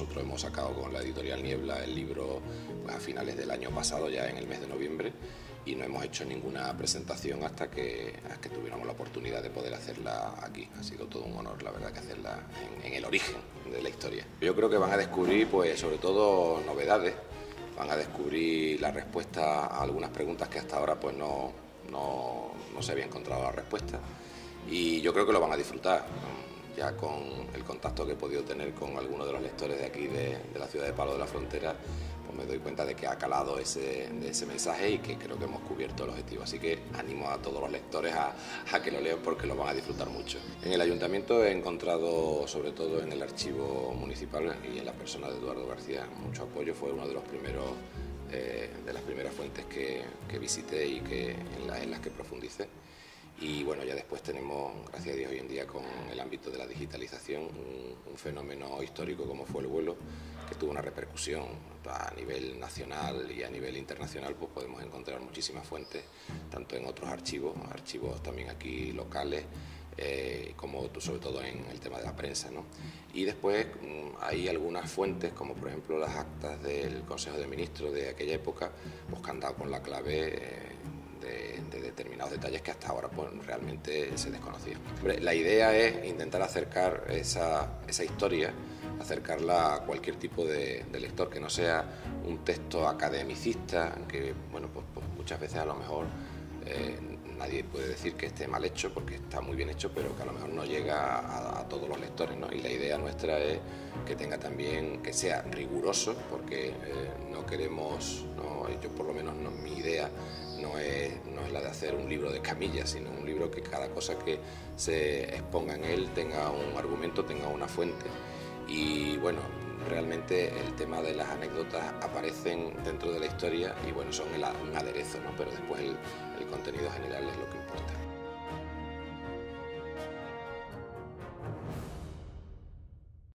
nosotros hemos sacado con la editorial Niebla el libro pues, a finales del año pasado, ya en el mes de noviembre, y no hemos hecho ninguna presentación hasta que tuviéramos la oportunidad de poder hacerla aquí. Ha sido todo un honor, la verdad, que hacerla en el origen de la historia. Yo creo que van a descubrir, pues, sobre todo novedades, van a descubrir la respuesta a algunas preguntas que hasta ahora pues no se había encontrado la respuesta, y yo creo que lo van a disfrutar. Ya con el contacto que he podido tener con algunos de los lectores de aquí de la ciudad de Palos de la Frontera, pues me doy cuenta de que ha calado ese mensaje y que creo que hemos cubierto el objetivo. Así que animo a todos los lectores a que lo lean porque lo van a disfrutar mucho. En el ayuntamiento he encontrado, sobre todo en el archivo municipal y en la persona de Eduardo García, mucho apoyo. Fue uno de los primeros de las primeras fuentes que visité y en las que profundicé. Y bueno, ya después tenemos, gracias a Dios, hoy en día con el ámbito de la digitalización, un fenómeno histórico como fue el vuelo, que tuvo una repercusión a nivel nacional y a nivel internacional. Pues podemos encontrar muchísimas fuentes, tanto en otros archivos también aquí locales, como sobre todo en el tema de la prensa, ¿no? Y después hay algunas fuentes, como por ejemplo las actas del Consejo de Ministros de aquella época, pues que han dado con la clave de determinados detalles que hasta ahora pues, realmente se desconocían. La idea es intentar acercar esa historia, acercarla a cualquier tipo de lector, que no sea un texto academicista, que bueno, pues muchas veces a lo mejor nadie puede decir que esté mal hecho, porque está muy bien hecho, pero que a lo mejor no llega a todos los lectores, ¿no? Y la idea nuestra es que tenga también, que sea riguroso, porque no queremos, yo por lo menos mi idea no es la de hacer un libro de camillas, sino un libro que cada cosa que se exponga en él tenga un argumento, tenga una fuente. Y bueno, realmente el tema de las anécdotas aparecen dentro de la historia y bueno, son un aderezo, ¿no? Pero después el contenido general es lo que importa.